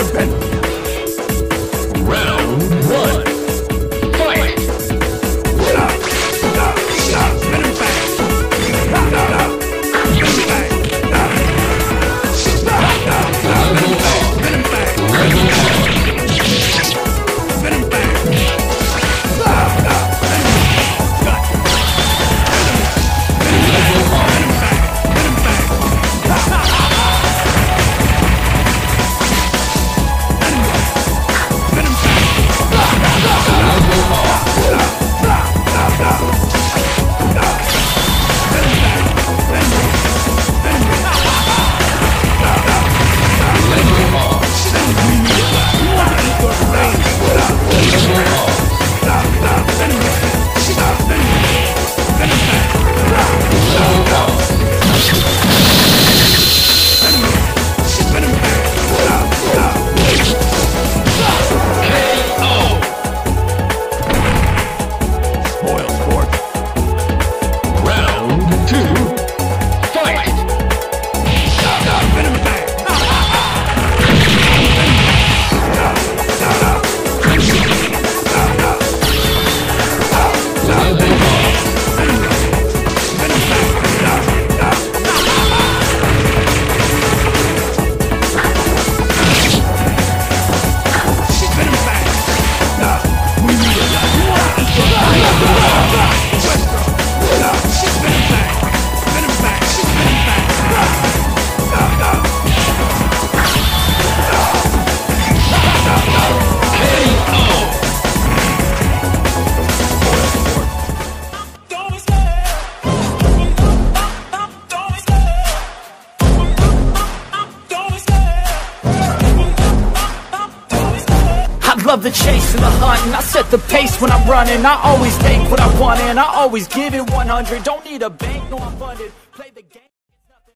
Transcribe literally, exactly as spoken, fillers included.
Love the chase and the hunt, and I set the pace when I'm running. I always take what I want and I always give it one hundred. Don't need a bank, no I'm funded. Play the game.